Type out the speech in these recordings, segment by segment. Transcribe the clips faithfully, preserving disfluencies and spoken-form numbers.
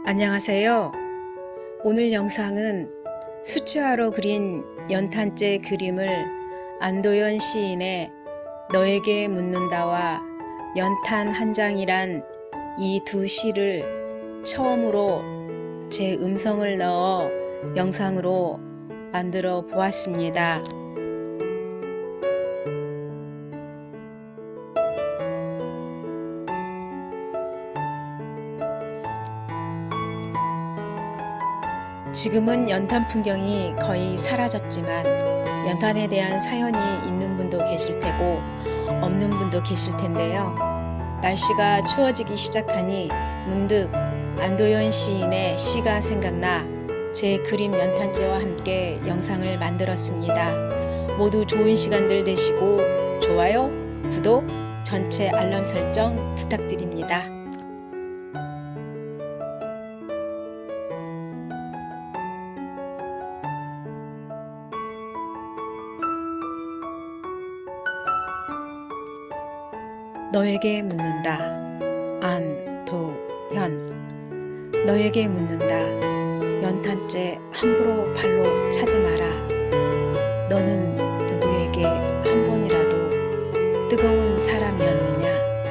안녕하세요. 오늘 영상은 수채화로 그린 연탄재 그림을 안도연 시인의 너에게 묻는다와 연탄 한 장이란 이 두 시를 처음으로 제 음성을 넣어 영상으로 만들어 보았습니다. 지금은 연탄 풍경이 거의 사라졌지만 연탄에 대한 사연이 있는 분도 계실 테고 없는 분도 계실 텐데요. 날씨가 추워지기 시작하니 문득 안도연 시인의 시가 생각나 제 그림 연탄재와 함께 영상을 만들었습니다. 모두 좋은 시간들 되시고 좋아요, 구독, 전체 알람 설정 부탁드립니다. 너에게 묻는다. 안도현. 너에게 묻는다. 연탄재 함부로 발로 차지 마라. 너는 누구에게 한 번이라도 뜨거운 사람이었느냐?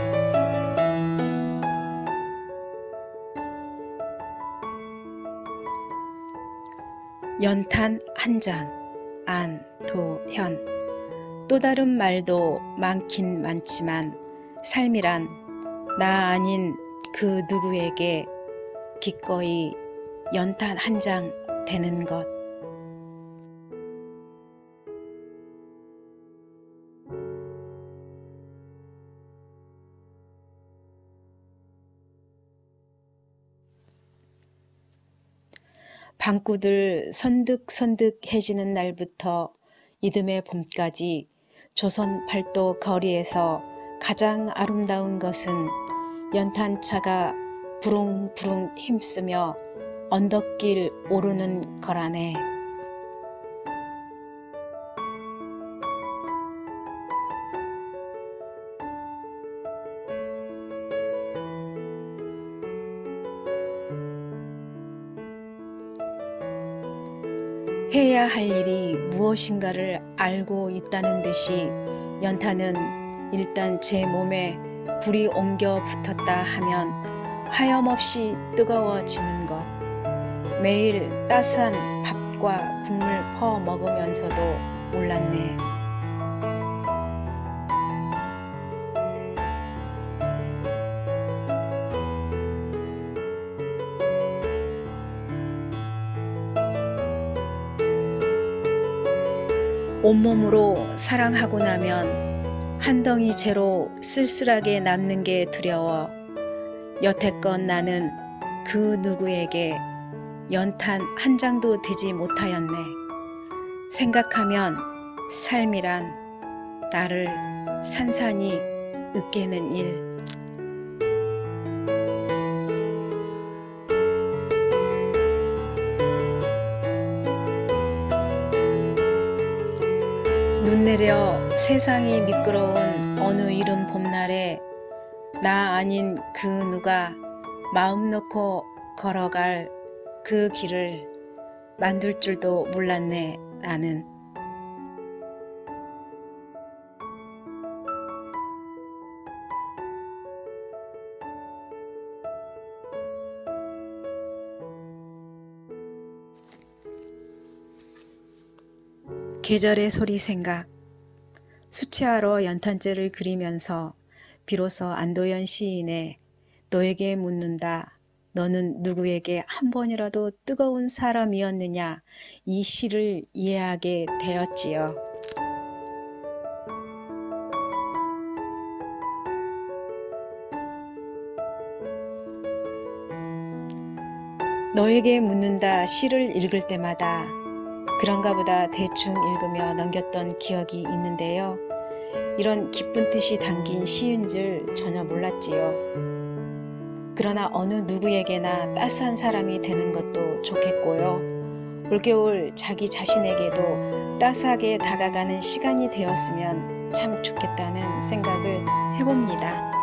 연탄 한 장. 안도현. 또 다른 말도 많긴 많지만 삶이란 나 아닌 그 누구에게 기꺼이 연탄 한 장 되는 것. 방구들 선득선득해지는 날부터 이듬해 봄까지 조선 팔도 거리에서 가장 아름다운 것은 연탄차가 부릉부릉 힘쓰며 언덕길 오르는 거라네. 해야 할 일이 무엇인가를 알고 있다는 듯이 연탄은 일단 제 몸에 불이 옮겨 붙었다 하면 하염없이 뜨거워지는 것. 매일 따스한 밥과 국물 퍼 먹으면서도 몰랐네. 온몸으로 사랑하고 나면 한 덩이 채로 쓸쓸하게 남는 게 두려워 여태껏 나는 그 누구에게 연탄 한 장도 되지 못하였네. 생각하면 삶이란 나를 산산이 으깨는 일. 눈 내려 세상이 미끄러운 어느 이른 봄날에 나 아닌 그 누가 마음 놓고 걸어갈 그 길을 만들 줄도 몰랐네. 나는 계절의 소리 생각. 수채화로 연탄재를 그리면서 비로소 안도연 시인의 너에게 묻는다. 너는 누구에게 한 번이라도 뜨거운 사람이었느냐? 이 시를 이해하게 되었지요. 너에게 묻는다 시를 읽을 때마다 그런가 보다 대충 읽으며 넘겼던 기억이 있는데요. 이런 깊은 뜻이 담긴 시인 줄 전혀 몰랐지요. 그러나 어느 누구에게나 따스한 사람이 되는 것도 좋겠고요. 올겨울 자기 자신에게도 따스하게 다가가는 시간이 되었으면 참 좋겠다는 생각을 해봅니다.